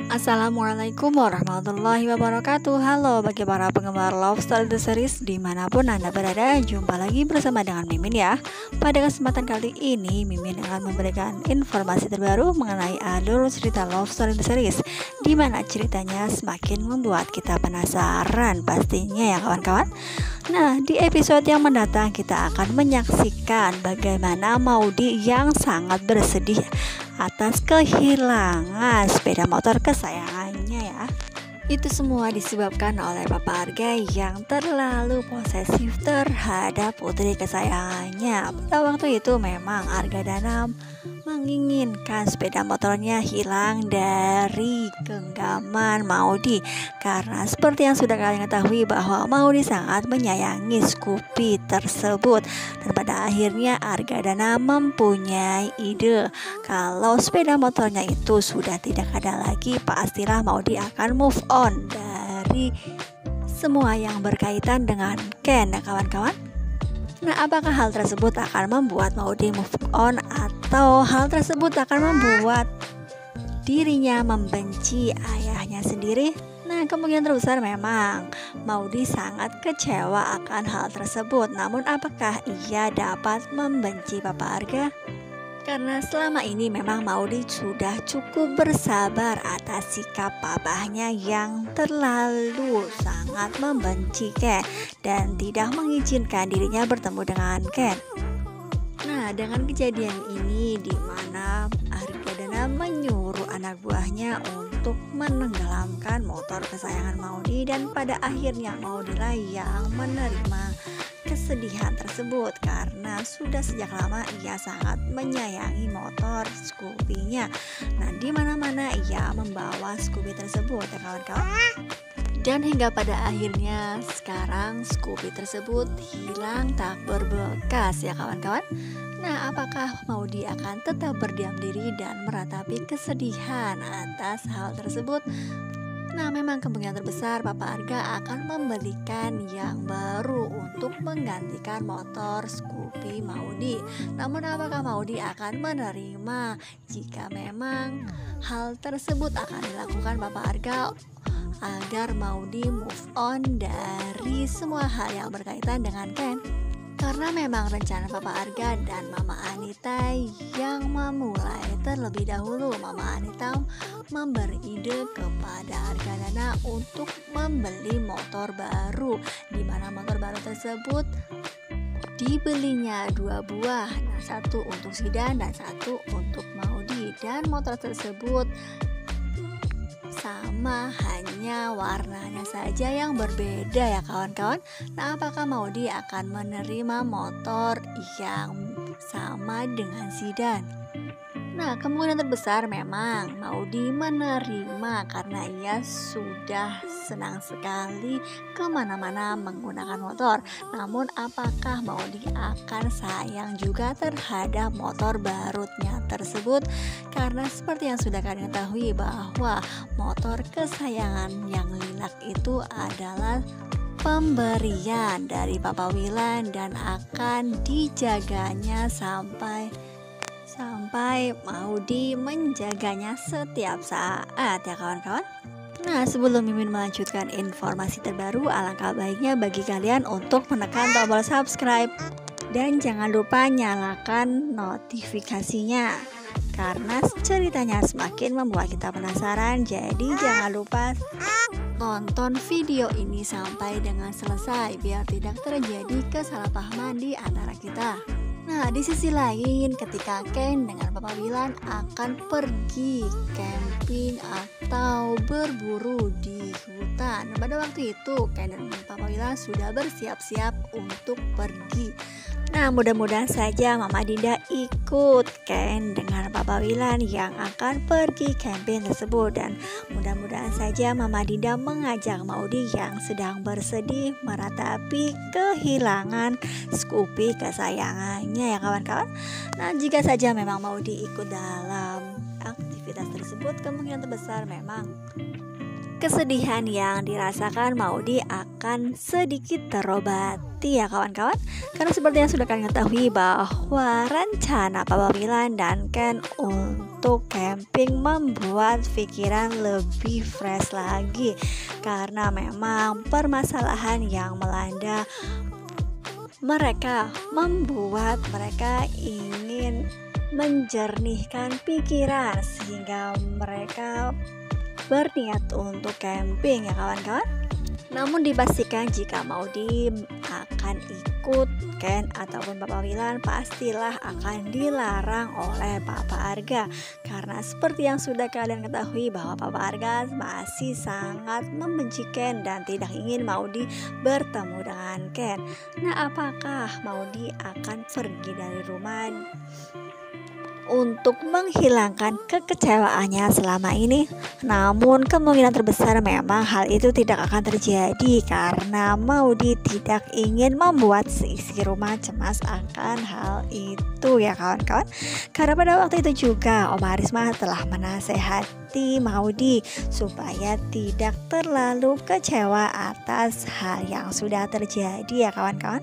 Assalamualaikum warahmatullahi wabarakatuh. Halo bagi para penggemar Love Story The Series dimanapun Anda berada, jumpa lagi bersama dengan Mimin ya. Pada kesempatan kali ini Mimin akan memberikan informasi terbaru mengenai alur cerita Love Story The Series, di mana ceritanya semakin membuat kita penasaran pastinya ya kawan-kawan. Nah, di episode yang mendatang kita akan menyaksikan bagaimana Maudy yang sangat bersedih atas kehilangan sepeda motor kesayangannya ya. Itu semua disebabkan oleh Papa Arga yang terlalu posesif terhadap putri kesayangannya. Pada waktu itu memang Arga Danam menginginkan sepeda motornya hilang dari genggaman Maudy, karena seperti yang sudah kalian ketahui bahwa Maudy sangat menyayangi Scoopy tersebut. Dan pada akhirnya Arga Danam mempunyai ide kalau sepeda motornya itu sudah tidak ada lagi, pastilah Maudy akan move on dari semua yang berkaitan dengan Ken ya kawan-kawan. Nah, apakah hal tersebut akan membuat Maudy move on atau hal tersebut akan membuat dirinya membenci ayahnya sendiri? Nah, kemungkinan terbesar memang Maudy sangat kecewa akan hal tersebut. Namun apakah ia dapat membenci Papa Arga? Karena selama ini memang Maudy sudah cukup bersabar atas sikap papahnya yang terlalu sangat membenci Ken dan tidak mengizinkan dirinya bertemu dengan Ken. Nah, dengan kejadian ini di mana Arga Danam menyuruh anak buahnya untuk menenggelamkan motor kesayangan Maudy, dan pada akhirnya Maudy lah yang menerima kesedihan tersebut karena sudah sejak lama ia sangat menyayangi motor Scoopy-nya. Nah, di mana-mana ia membawa Scoopy tersebut ya kawan-kawan. Dan hingga pada akhirnya sekarang Scoopy tersebut hilang tak berbekas ya kawan-kawan. Nah, apakah Maudy akan tetap berdiam diri dan meratapi kesedihan atas hal tersebut? Nah, memang kemungkinan terbesar Papa Arga akan membelikan yang baru untuk menggantikan motor Scoopy Maudy. Namun apakah Maudy akan menerima jika memang hal tersebut akan dilakukan Papa Arga agar Maudy move on dari semua hal yang berkaitan dengan Ken? Karena memang rencana Papa Arga dan Mama Anita yang memulai terlebih dahulu. Mama Anita memberi ide kepada Arga Dana untuk membeli motor baru, di mana motor baru tersebut dibelinya 2 buah, nah, 1 untuk Sidan dan 1 untuk Maudy. Dan motor tersebut sama, hanya warnanya saja yang berbeda ya kawan-kawan. Nah, apakah Maudy akan menerima motor yang sama dengan Sidan? Nah, kemungkinan terbesar memang Maudy menerima karena ia sudah senang sekali kemana-mana menggunakan motor. Namun apakah Maudy akan sayang juga terhadap motor barunya tersebut? Karena seperti yang sudah kalian ketahui bahwa motor kesayangan yang lilac itu adalah pemberian dari Papa Willan dan akan dijaganya sampai Maudy menjaganya setiap saat ya kawan-kawan. Nah, sebelum Mimin melanjutkan informasi terbaru, alangkah baiknya bagi kalian untuk menekan tombol subscribe dan jangan lupa nyalakan notifikasinya, karena ceritanya semakin membuat kita penasaran. Jadi jangan lupa tonton video ini sampai dengan selesai biar tidak terjadi kesalahpahaman di antara kita. Nah, di sisi lain ketika Ken dengan Papa Willan akan pergi camping atau berburu di hutan. Pada waktu itu Ken dan Papa Willan sudah bersiap-siap untuk pergi. Nah, mudah-mudahan saja Mama Dinda ikut Ken dengan Papa Willan yang akan pergi camping tersebut, dan mudah-mudahan saja Mama Dinda mengajak Maudy yang sedang bersedih meratapi kehilangan Scoopy kesayangannya ya kawan-kawan. Nah, jika saja memang Maudy ikut dalam aktivitas tersebut, kemungkinan terbesar memang kesedihan yang dirasakan Maudy akan sedikit terobati ya kawan-kawan. Karena seperti yang sudah kalian ketahui bahwa rencana Papa Milan dan Ken untuk camping membuat pikiran lebih fresh lagi. Karena memang permasalahan yang melanda mereka membuat mereka ingin menjernihkan pikiran sehingga mereka berniat untuk camping ya kawan-kawan. Namun dipastikan jika Maudy akan ikut Ken ataupun Papa Milan pastilah akan dilarang oleh Papa Arga. Karena seperti yang sudah kalian ketahui bahwa Papa Arga masih sangat membenci Ken dan tidak ingin Maudy bertemu dengan Ken. Nah, apakah Maudy akan pergi dari rumah untuk menghilangkan kekecewaannya selama ini? Namun kemungkinan terbesar memang hal itu tidak akan terjadi karena Maudy tidak ingin membuat seisi rumah cemas akan hal itu ya kawan-kawan. Karena pada waktu itu juga Oma Arisma telah menasehati Maudy supaya tidak terlalu kecewa atas hal yang sudah terjadi ya kawan-kawan.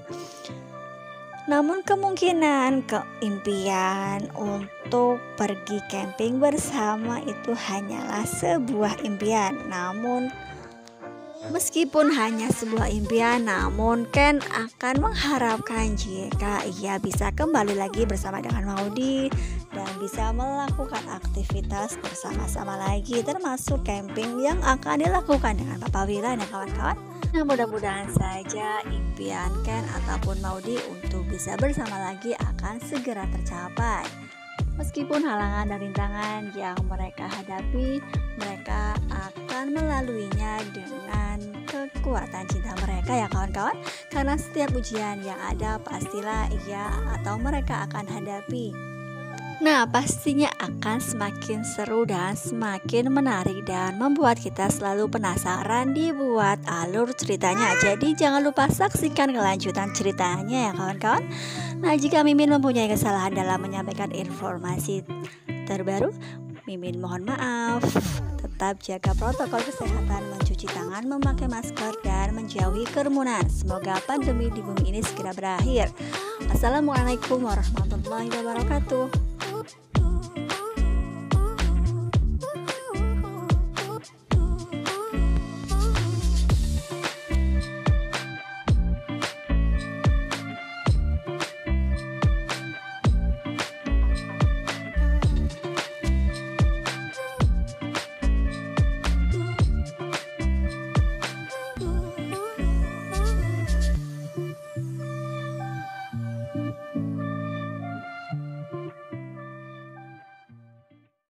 Namun kemungkinan impian untuk pergi camping bersama itu hanyalah sebuah impian. Namun meskipun hanya sebuah impian, namun Ken akan mengharapkan jika ia bisa kembali lagi bersama dengan Maudy dan bisa melakukan aktivitas bersama-sama lagi, termasuk camping yang akan dilakukan dengan Papa Milan ya kawan-kawan. Nah, mudah-mudahan saja impian Ken ataupun Maudy untuk bisa bersama lagi akan segera tercapai. Meskipun halangan dan rintangan yang mereka hadapi, mereka akan melaluinya dengan kekuatan cinta mereka ya kawan-kawan. Karena setiap ujian yang ada pastilah ia atau mereka akan hadapi. Nah, pastinya akan semakin seru dan semakin menarik dan membuat kita selalu penasaran dibuat alur ceritanya. Jadi jangan lupa saksikan kelanjutan ceritanya ya kawan-kawan. Nah, jika Mimin mempunyai kesalahan dalam menyampaikan informasi terbaru, Mimin mohon maaf. Tetap jaga protokol kesehatan, mencuci tangan, memakai masker, dan menjauhi kerumunan. Semoga pandemi di bumi ini segera berakhir. Assalamualaikum warahmatullahi wabarakatuh.